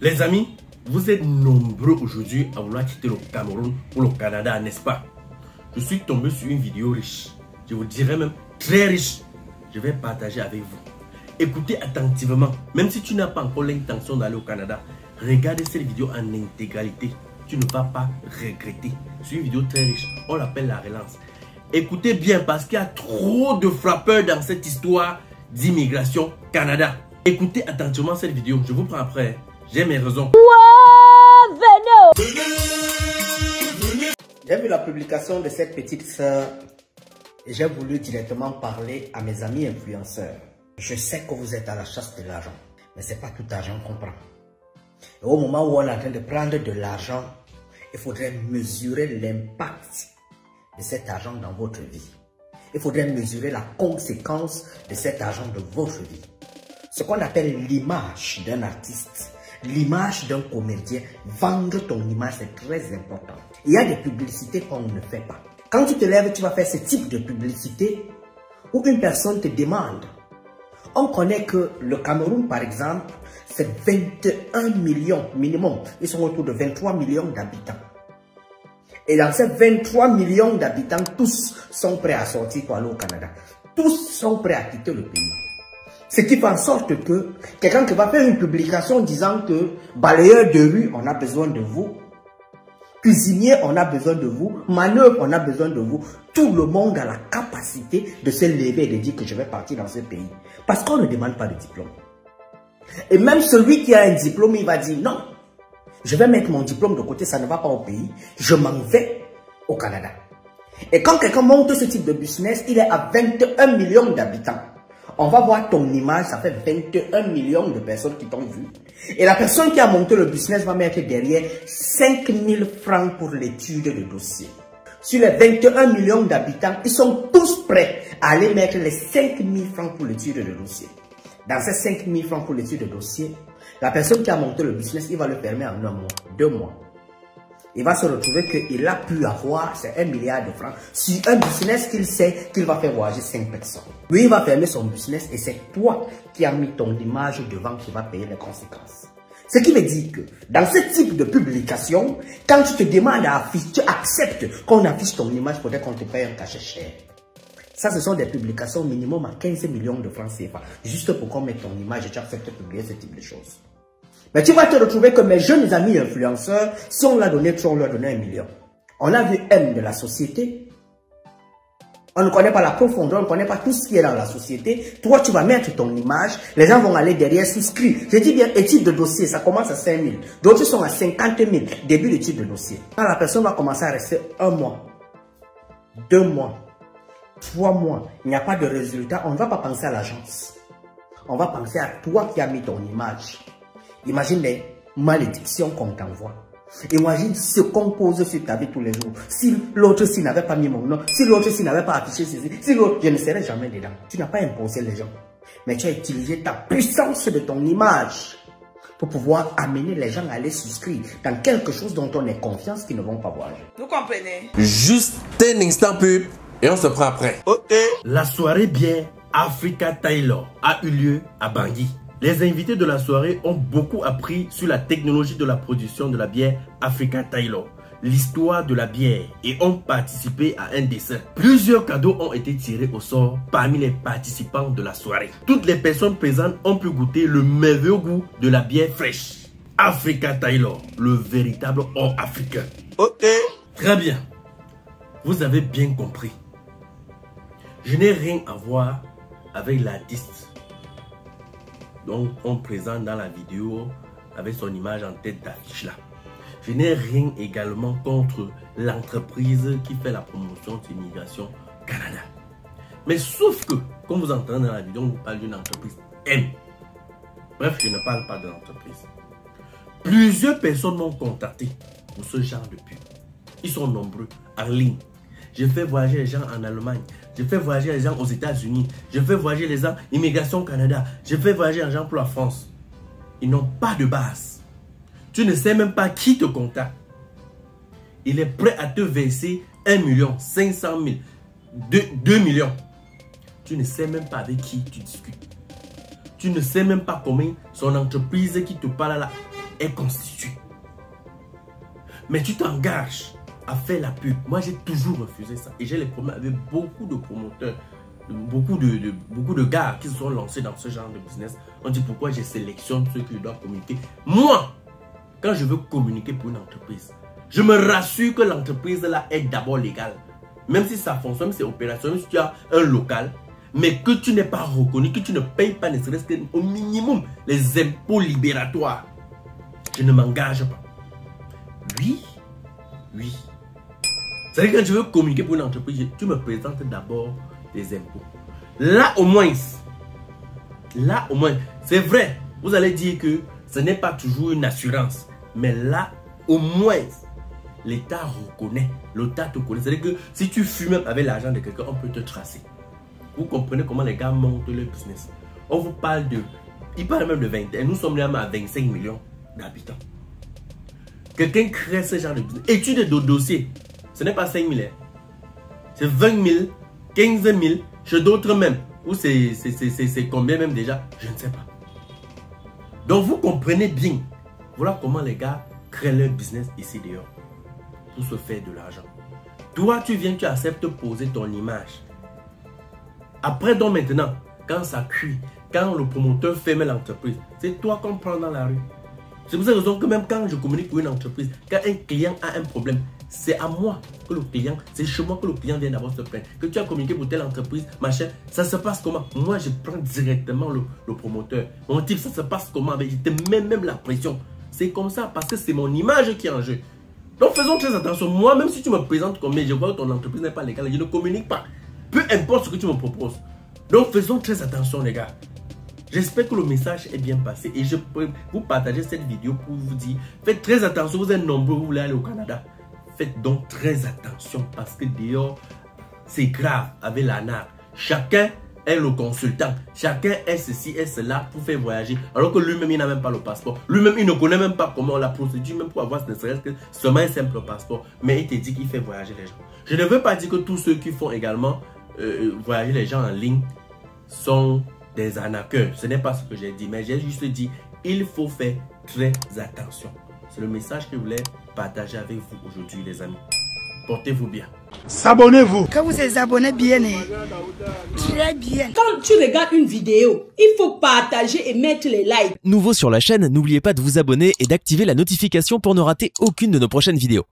Les amis, vous êtes nombreux aujourd'hui à vouloir quitter le Cameroun pour le Canada, n'est-ce pas? Je suis tombé sur une vidéo riche. Je vous dirais même très riche. Je vais partager avec vous. Écoutez attentivement. Même si tu n'as pas encore l'intention d'aller au Canada, regardez cette vidéo en intégralité. Tu ne vas pas regretter. C'est une vidéo très riche. On l'appelle la relance. Écoutez bien parce qu'il y a trop de frappeurs dans cette histoire d'immigration Canada. Écoutez attentivement cette vidéo. Je vous prends après. J'ai mes raisons. J'ai vu la publication de cette petite sœur et j'ai voulu directement parler à mes amis influenceurs. Je sais que vous êtes à la chasse de l'argent, mais ce n'est pas tout argent qu'on prend. Et au moment où on est en train de prendre de l'argent, il faudrait mesurer l'impact de cet argent dans votre vie. Il faudrait mesurer la conséquence de cet argent de votre vie. Ce qu'on appelle l'image d'un artiste, l'image d'un comédien, vendre ton image, c'est très important. Il y a des publicités qu'on ne fait pas. Quand tu te lèves, tu vas faire ce type de publicité où une personne te demande. On connaît que le Cameroun, par exemple, c'est 21 millions minimum. Ils sont autour de 23 millions d'habitants. Et dans ces 23 millions d'habitants, tous sont prêts à sortir pour aller au Canada. Tous sont prêts à quitter le pays. Ce qui fait en sorte que quelqu'un qui va faire une publication disant que balayeur de rue, on a besoin de vous. Cuisinier, on a besoin de vous. Manœuvre, on a besoin de vous. Tout le monde a la capacité de se lever et de dire que je vais partir dans ce pays. Parce qu'on ne demande pas de diplôme. Et même celui qui a un diplôme, il va dire non. Je vais mettre mon diplôme de côté, ça ne va pas au pays. Je m'en vais au Canada. Et quand quelqu'un monte ce type de business, il est à 21 millions d'habitants. On va voir ton image, ça fait 21 millions de personnes qui t'ont vu. Et la personne qui a monté le business va mettre derrière 5 000 francs pour l'étude de dossier. Sur les 21 millions d'habitants, ils sont tous prêts à aller mettre les 5 000 francs pour l'étude de dossier. Dans ces 5 000 francs pour l'étude de dossier, la personne qui a monté le business, il va le fermer en 1 mois, 2 mois. Il va se retrouver qu'il a pu avoir, c'est 1 milliard de francs, sur un business qu'il sait qu'il va faire voyager 5 personnes. Lui, il va fermer son business et c'est toi qui as mis ton image devant qui va payer les conséquences. Ce qui veut dire que dans ce type de publication, quand tu te demandes à afficher, tu acceptes qu'on affiche ton image, peut-être qu'on te paye un cachet cher. Ça, ce sont des publications minimum à 15 millions de francs CFA, juste pour qu'on mette ton image et tu acceptes de publier ce type de choses. Mais tu vas te retrouver que mes jeunes amis influenceurs, si on l'a donné, on leur a donné 1 million. On a vu M de la société. On ne connaît pas la profondeur, on ne connaît pas tout ce qui est dans la société. Toi, tu vas mettre ton image, les gens vont aller derrière souscrire. Je dis bien, étude de dossier, ça commence à 5 000. D'autres sont à 50 000, début d'étude de dossier. Quand la personne va commencer à rester 1 mois, 2 mois, 3 mois, il n'y a pas de résultat, on ne va pas penser à l'agence. On va penser à toi qui as mis ton image. Imagine les malédictions qu'on t'envoie. Imagine ce qu'on pose sur ta vie tous les jours. Si l'autre s'il n'avait pas mis mon nom, si l'autre s'il n'avait pas affiché ceci, si l'autre, je ne serais jamais dedans. Tu n'as pas imposé les gens. Mais tu as utilisé ta puissance de ton image pour pouvoir amener les gens à aller souscrire dans quelque chose dont on est confiant qu'ils ne vont pas voir. Vous comprenez? Juste un instant pub et on se prend après. Ok. La soirée bière Africa Taylor a eu lieu à Bangui. Les invités de la soirée ont beaucoup appris sur la technologie de la production de la bière Africa Taylor, l'histoire de la bière et ont participé à un dessert. Plusieurs cadeaux ont été tirés au sort parmi les participants de la soirée. Toutes les personnes présentes ont pu goûter le merveilleux goût de la bière fraîche. Africa Taylor, le véritable or africain. Ok. Très bien. Vous avez bien compris. Je n'ai rien à voir avec l'artiste. Donc, on présente dans la vidéo avec son image en tête d'affiche là. Je n'ai rien également contre l'entreprise qui fait la promotion de l'immigration Canada. Mais sauf que, comme vous entendez dans la vidéo, on vous parle d'une entreprise M. Bref, je ne parle pas de l'entreprise. Plusieurs personnes m'ont contacté pour ce genre de pub. Ils sont nombreux en ligne. Je fais voyager les gens en Allemagne. Je fais voyager les gens aux États-Unis. Je fais voyager les gens Immigration Canada. Je fais voyager les gens pour la France. Ils n'ont pas de base. Tu ne sais même pas qui te contacte. Il est prêt à te verser 1 500 000, 2 millions. Tu ne sais même pas avec qui tu discutes. Tu ne sais même pas combien son entreprise qui te parle là est constitué. Mais tu t'engages à faire la pub. Moi, j'ai toujours refusé ça. Et j'ai les problèmes avec beaucoup de promoteurs, beaucoup de gars qui se sont lancés dans ce genre de business. On dit pourquoi je sélectionne ceux qui doivent communiquer. Moi, quand je veux communiquer pour une entreprise, je me rassure que l'entreprise là est d'abord légale. Même si ça fonctionne, même si c'est opérationnel, si tu as un local, mais que tu n'es pas reconnu, que tu ne payes pas ne serait-ce qu'au minimum les impôts libératoires, je ne m'engage pas. Oui. C'est-à-dire que quand je veux communiquer pour une entreprise, tu me présentes d'abord des impôts. Là au moins, c'est vrai, vous allez dire que ce n'est pas toujours une assurance. Mais là, au moins, l'État reconnaît, l'État te connaît. C'est-à-dire que si tu fumes même avec l'argent de quelqu'un, on peut te tracer. Vous comprenez comment les gars montent leur business. On vous parle de... Ils parlent même de 20. Et nous sommes là à 25 millions d'habitants. Quelqu'un crée ce genre de business. Étude de dossier. Ce n'est pas 5 000. C'est 20 000, 15 000. Chez d'autres même. Ou c'est combien même déjà? Je ne sais pas. Donc vous comprenez bien. Voilà comment les gars créent leur business ici dehors. Pour se faire de l'argent. Toi, tu viens, tu acceptes de poser ton image. Après, donc maintenant, quand ça cuit, quand le promoteur ferme l'entreprise, c'est toi qu'on prend dans la rue. C'est pour cette raison que même quand je communique pour une entreprise, quand un client a un problème, c'est à moi que le client, c'est chez moi que le client vient d'abord se plaindre. Que tu as communiqué pour telle entreprise, machin, ça se passe comment? Moi, je prends directement le promoteur. Mon type, ça se passe comment? Je te mets même la pression. C'est comme ça parce que c'est mon image qui est en jeu. Donc faisons très attention. Moi, même si tu me présentes comme je vois que ton entreprise n'est pas légale, je ne communique pas. Peu importe ce que tu me proposes. Donc faisons très attention les gars. J'espère que le message est bien passé et je peux vous partager cette vidéo pour vous dire faites très attention, vous êtes nombreux, vous voulez aller au Canada. Faites donc très attention parce que dehors, c'est grave avec l'ANAR. Chacun est le consultant, chacun est ceci et cela pour faire voyager. Alors que lui-même, il n'a même pas le passeport. Lui-même, il ne connaît même pas comment la procédure, même pour avoir ne serait-ce que seulement un simple passeport. Mais il te dit qu'il fait voyager les gens. Je ne veux pas dire que tous ceux qui font également voyager les gens en ligne sont des arnaqueurs. Ce n'est pas ce que j'ai dit, mais j'ai juste dit il faut faire très attention. C'est le message que je voulais partager avec vous aujourd'hui, les amis. Portez-vous bien. S'abonnez-vous. Quand vous êtes abonné bien, très bien. Quand tu regardes une vidéo, il faut partager et mettre les likes. Nouveau sur la chaîne, n'oubliez pas de vous abonner et d'activer la notification pour ne rater aucune de nos prochaines vidéos.